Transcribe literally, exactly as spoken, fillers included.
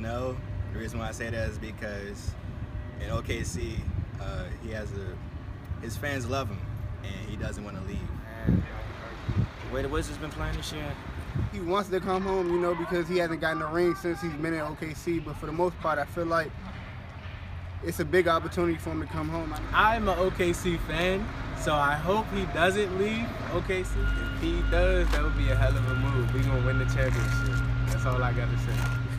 no. The reason why I say that is because in O K C, uh, he has a, his fans love him, and he doesn't want to leave. And the way the Wizards been playing this year, he wants to come home, you know, because he hasn't gotten a ring since he's been in O K C. But for the most part, I feel like it's a big opportunity for him to come home. I'm an O K C fan, so I hope he doesn't leave O K C. If he does, that would be a hell of a move. We're going to win the championship. That's all I got to say.